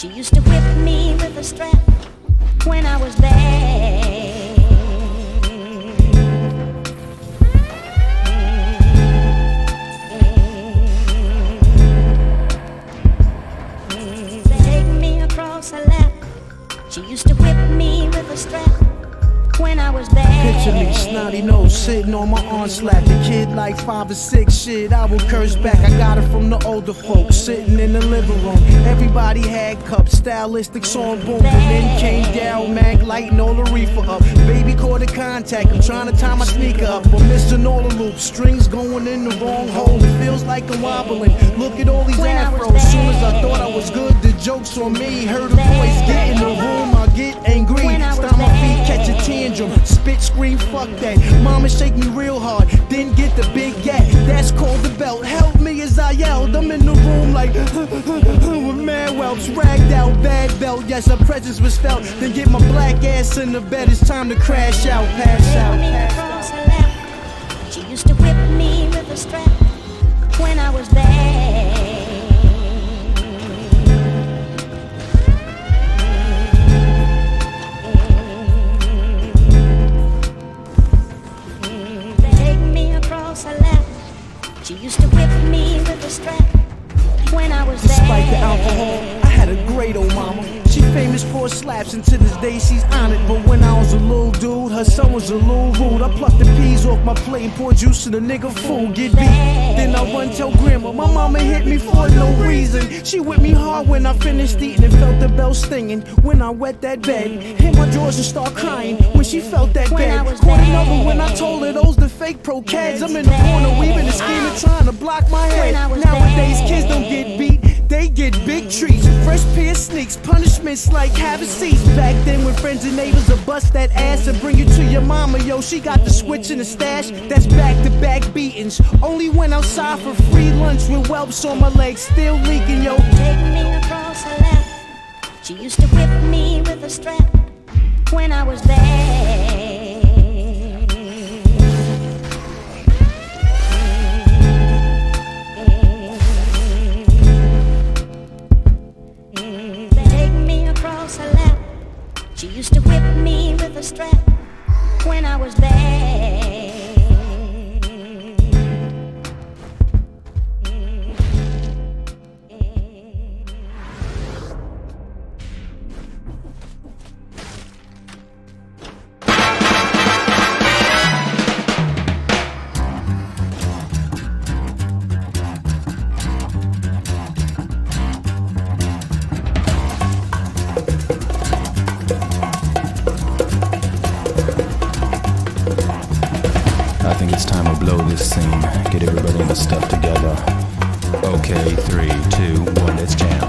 She used to whip me with a strap when I was bad. Take me across her lap. She used to whip me with a strap when I was bad. Picture me, snotty nose, sitting on my arm slap. The kid like 5 or 6, shit, I will curse back. I got it from the older folks, sitting in the living room. Everybody had cups, stylistic song boom. And then came down, mag lighting all the reefer up. Baby caught a contact, I'm trying to tie my sneaker up, but missing all the loops, strings going in the wrong hole. It feels like I'm wobbling. Look at all these afros. Soon as I thought I was good, the joke's on me. Heard a voice, get in the room, I get angry. Stomp my feet, catch a tantrum, spit, scream, fuck that. Mama shake me real hard, then get the big gat. That's called the belt. Help me as I yelled. I'm in the room like with mad whelps, ragged out, bad belt. Yes, her presence was felt. Then get my black ass in the bed. It's time to crash out, pass out. Across her lap. She used to whip me with a strap when I was bad. Her lap. She used to whip me with a strap when I was bad. Despite the alcohol, I had a great old mama. She famous for slaps, and to this day she's honored. But when I was a little dude, her son was a little rude. I plucked the peas off my plate and poured juice in the nigga food. Get beat, then I run tell grandma. My mama hit me for no reason. She whipped me hard when I finished eating and felt the bell stinging. When I wet that bed, hit my drawers and start crying. When she felt that bed, caught another when I told her those the fake pro-cads. I'm in the corner weaving and scheming, trying to block my head. Nowadays kids don't get beat, they get big treats. Fresh pair of sneaks, punishments like having seats. Back then when friends and neighbors would bust that ass and bring it to your mama, yo, she got the switch in the stash. That's back-to-back beatings. Only went outside for free lunch with whelps on my legs, still leaking, yo. Take me across her lap. She used to whip me with a strap when I was bad. Her lap. She used to whip me with a strap when I was bad. I think it's time to blow this scene. Get everybody in the stuff together. Okay, 3, 2, 1, let's jam.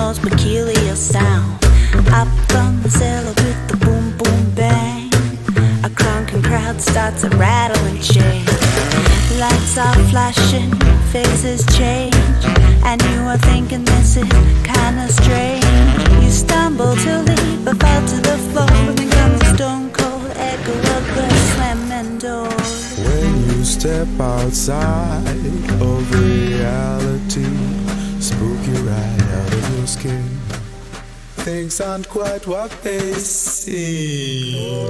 most peculiar sound. Up from the cellar with the boom boom bang, a crunking crowd starts to rattle and shake. Lights are flashing, faces change, and you are thinking this is kinda strange. You stumble to leave but fall to the floor, and then comes a stone cold echo of the slamming door. When you step outside of reality, spook you right out of your skin. Things aren't quite what they seem.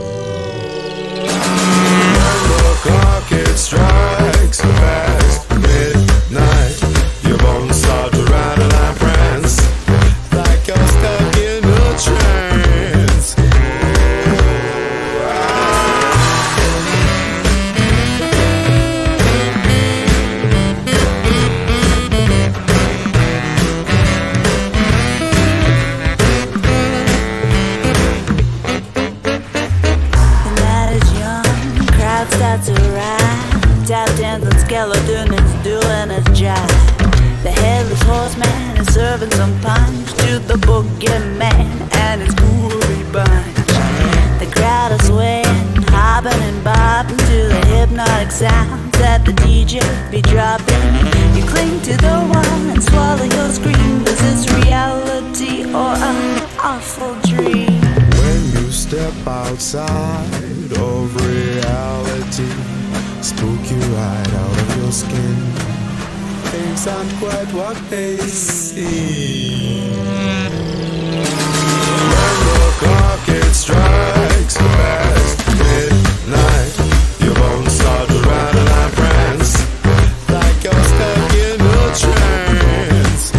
When the clock it strikes past midnight, your bones start to rattle and prance, like you're stuck in a trance. Starts to ride, tap dancing skeleton is doing his job. The headless horseman is serving some punch to the boogeyman and his goofy bunch. The crowd is swaying, hopping and bobbing to the hypnotic sound that the DJ be dropping. You cling to the wall and swallow your scream. Is this reality or an awful dream? When you step outside of reality, spook you right out of your skin. Things aren't quite what they seem. When the clock it strikes past midnight, your bones start to rattle and prance, like you're stuck in a trance.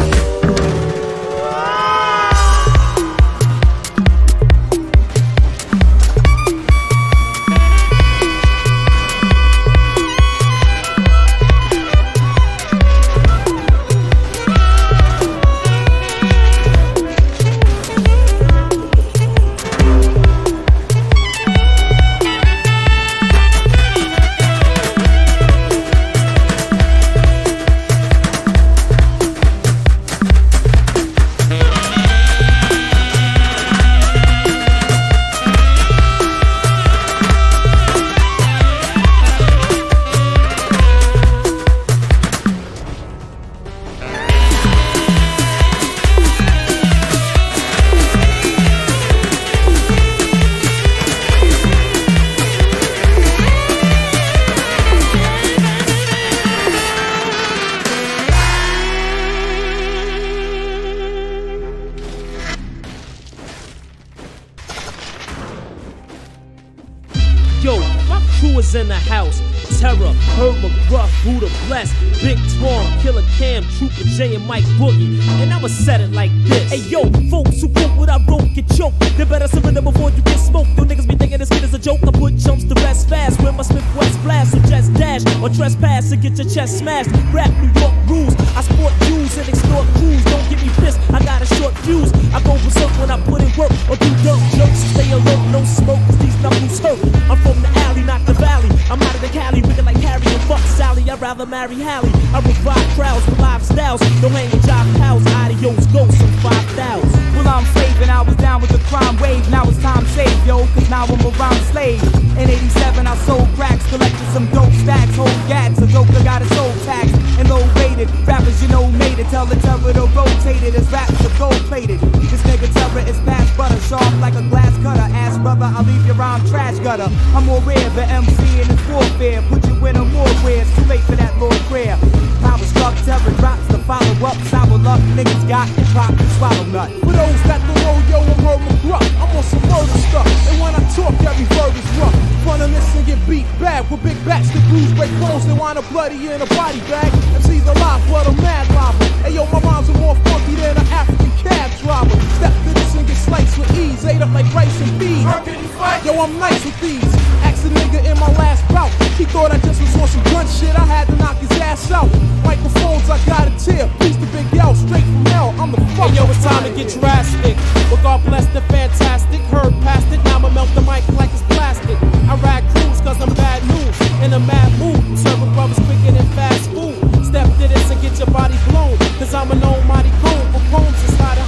In the house, Terror, Herb McGruff, Buddha Bless, Big Twan, Killer Cam, Trooper J and Mike Boogie. And I'ma set it like this. Hey yo, folks who quote what I wrote get choked. They better surrender before you get smoked. You niggas be thinking this kid is a joke. I put jumps to rest fast with my Smith West blast. So just dash or trespass to get your chest smashed. Rap New York rules. I sport Jews and extort crews. Don't get me pissed, I got a short fuse. I go berserk when I put in work or do dumb jokes. Stay alert, no smoke, cause these knuckles hurt. I'm from the alley, not the valley. I'm out of the Cali, wicked like Harry and fuck Sally. I'd rather marry Hallie. I revive crowds with live styles. Don't hang with job pals. Adios, ghosts and 5,000. Well, I'm saving. I was down with the crime wave. Now it's time to save, yo, cause now I'm around the slave. In 87, I sold cracks, collected some dope stacks. Whole gats, a dope that got a soul tax. And low rated, rappers, you know, made it. Tell the terror to rotate it as raps are gold plated. This nigga terror is fast butter, sharp like a glass cutter. Ass brother, I'll leave you around trash gutter. I'm more rare, the MC in this warfare. Put you in a more where it's too late for that Lord prayer. Power struck, terror drops, the follow up. Sour luck, niggas got it, pop and swallow nut. For those that don't know, yo, I'm Herb McGruff. I'm on some murder stuff, and when I talk, every verb is rough. Fun and listen, get beat bad with big bats that bruise, break bones, they wind up bloody in a body bag. MC's alive, but I'm mad lava. Hey yo, my rhymes are more funky than an African cab driver. Step to this and get sliced with ease, ate up like rice and beans. Yo, I'm nice with these. Ask the nigga in my last bout. He thought I just was on some gun shit, I had to knock his ass out. Microphones, I got a tear. Please the big L, straight from hell, I'm the fuck. Hey yo, it's time to get drastic. But God bless the fantastic. Heard past it, now I'ma melt the mic like it's plastic. I ride crews cause I'm bad news. In a mad mood, serving brothers quicker than fast food. Step to this and get your body blown, cause I'm an almighty cone for poems is hot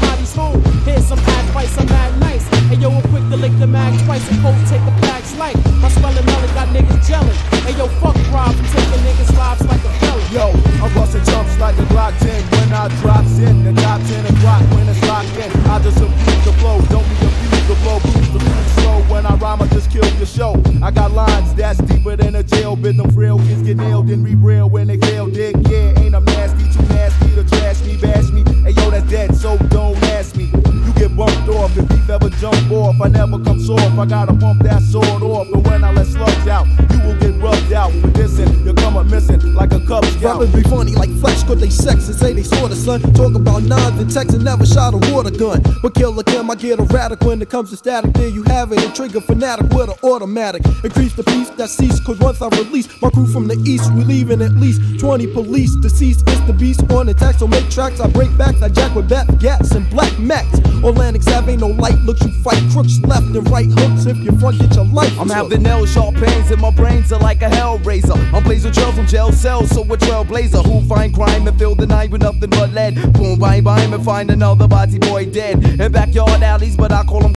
to jail. Been them frail kids get nailed, then re-rail when they fail. Dig, yeah, ain't I'm nasty, too nasty to trash me, bash me. Hey yo, that's dead, so don't ask me. You get bumped off if beef ever jump off. I never come soft, I gotta bump that sword off. And when I let slugs out, you will get rubbed out. For dissing, you'll come up missing like a Cub Scout. Rappers be funny like flesh, cause they sex and say they sorta son. Talk about nines and texts and never shot a water gun. But kill a Kim, I get erratic when it comes to static. There you have it, a trigger fanatic with an automatic. Increase the peace that cease, cause once I release my crew from the east, we leaving at least 20 police. Deceased is the beast on attack, so make tracks. I break backs, I jack with bat gats and black max. Atlantic Ave ain't no light looks, you fight crooks left and right hooks. If you front, get your life. I'm having nail sharp pains and my brains are like a hell razor. I'm blazing trails from jail cells, so a trailblazer who find crime and fill the night with nothing but lead. Boom, bang, bang, and find another body boy dead in backyard alleys, but I call them